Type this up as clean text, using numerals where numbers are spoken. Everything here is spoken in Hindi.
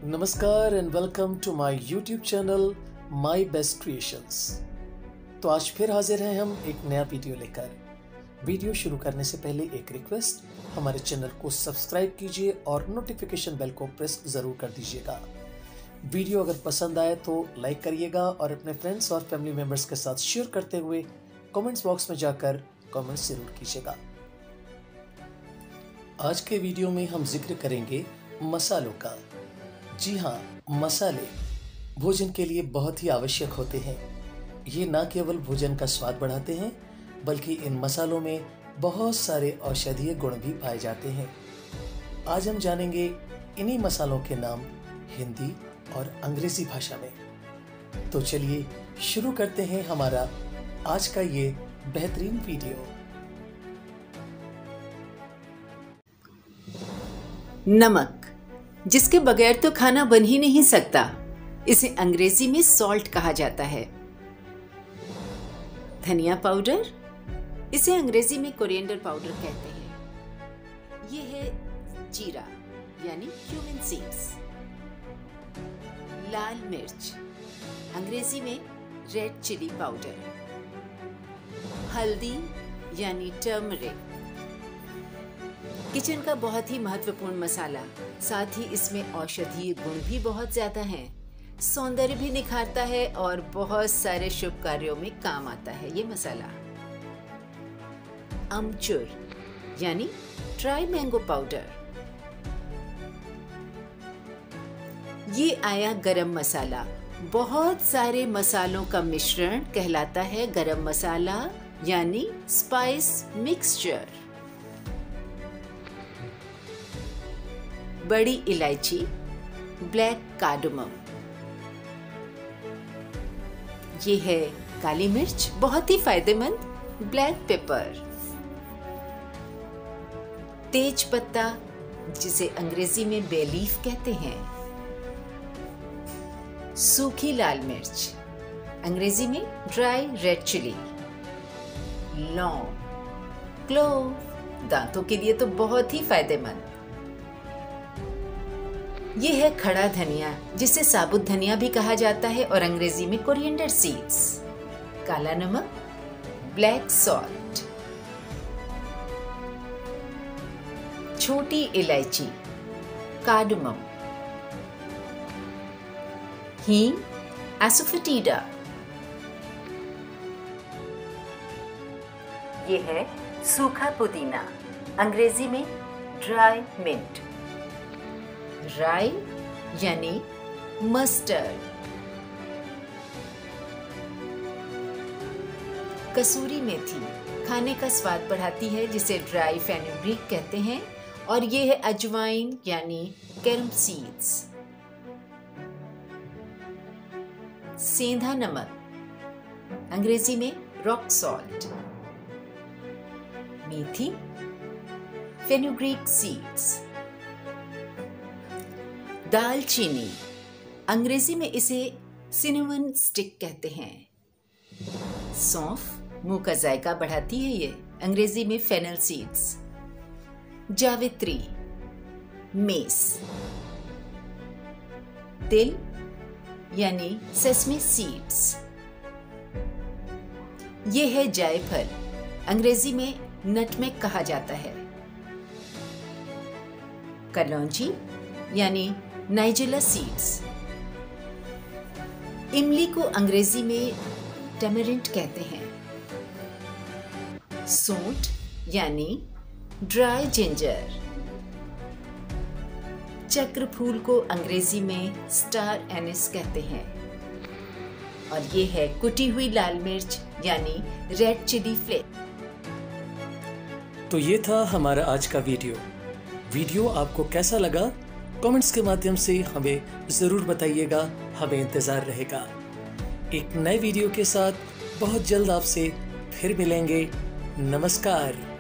नमस्कार and welcome to my YouTube channel my best creations. तो आज फिर हाजिर हैं हम एक नया वीडियो लेकर। वीडियो शुरू करने से पहले एक रिक्वेस्ट, हमारे चैनल को सब्सक्राइब कीजिए और नोटिफिकेशन बेल को प्रेस ज़रूर कर दीजिएगा। वीडियो अगर पसंद आए तो लाइक करिएगा और अपने फ्रेंड्स और फैमिली मेम्बर्स के साथ शेयर करते हुए कमेंट्स बॉक्स में जाकर कमेंट्स ज़रूर कीजिएगा। आज के वीडियो में हम जिक्र करेंगे मसालों का। जी हाँ, मसाले भोजन के लिए बहुत ही आवश्यक होते हैं। ये न केवल भोजन का स्वाद बढ़ाते हैं बल्कि इन मसालों में बहुत सारे औषधीय गुण भी पाए जाते हैं। आज हम जानेंगे इन्हीं मसालों के नाम हिंदी और अंग्रेजी भाषा में। तो चलिए शुरू करते हैं हमारा आज का ये बेहतरीन वीडियो। नमक, जिसके बगैर तो खाना बन ही नहीं सकता, इसे अंग्रेजी में सॉल्ट कहा जाता है। धनिया पाउडर, इसे अंग्रेजी में कोरिएंडर पाउडर कहते हैं। ये है जीरा यानी क्यूमिन सीड्स। लाल मिर्च, अंग्रेजी में रेड चिली पाउडर। हल्दी यानी टर्मरिक, किचन का बहुत ही महत्वपूर्ण मसाला, साथ ही इसमें औषधीय गुण भी बहुत ज्यादा हैं। सौंदर्य भी निखारता है और बहुत सारे शुभ कार्यों में काम आता है ये मसाला। अमचूर यानी ड्राई मैंगो पाउडर। ये आया गरम मसाला। बहुत सारे मसालों का मिश्रण कहलाता है गरम मसाला यानी स्पाइस मिक्सचर। बड़ी इलायची, ब्लैक कार्डमम। ये है काली मिर्च, बहुत ही फायदेमंद, ब्लैक पेपर। तेज पत्ता, जिसे अंग्रेजी में बे लीफ कहते हैं। सूखी लाल मिर्च, अंग्रेजी में ड्राई रेड चिली। लौंग, क्लोव, दांतों के लिए तो बहुत ही फायदेमंद। ये है खड़ा धनिया, जिसे साबुत धनिया भी कहा जाता है और अंग्रेजी में कोरिएंडर सीड्स। काला नमक, ब्लैक सॉल्ट। छोटी इलायची, कार्डमम। हींग, एसोफेटिडा। ये है सूखा पुदीना, अंग्रेजी में ड्राई मिंट। राई यानी मस्टर्ड। कसूरी मेथी खाने का स्वाद बढ़ाती है, जिसे ड्राई फेनुग्रीक कहते हैं। और ये है अजवाइन यानी कैरम सीड्स। सेंधा नमक, अंग्रेजी में रॉक सॉल्ट। मेथी, फेनुग्रीक सीड्स। दालचीनी, अंग्रेजी में इसे सिनेमन स्टिक कहते हैं। सौंफ मुंह का जायका बढ़ाती है ये, अंग्रेजी में फेनल सीड्स। जावित्री, मेस। तिल यानी सेसमे सीड्स। ये है जायफल, अंग्रेजी में नटमेग कहा जाता है। कलौंजी यानी नाइजेला सीड्स। इमली को अंग्रेजी में टेमरिंट कहते हैं। सूंठ यानी ड्राई जिंजर। चक्र फूल को अंग्रेजी में स्टार एनिस कहते हैं। और ये है कुटी हुई लाल मिर्च यानी रेड चिली फ्लेक। तो ये था हमारा आज का वीडियो आपको कैसा लगा कमेंट्स के माध्यम से हमें ज़रूर बताइएगा। हमें इंतज़ार रहेगा एक नए वीडियो के साथ। बहुत जल्द आपसे फिर मिलेंगे। नमस्कार।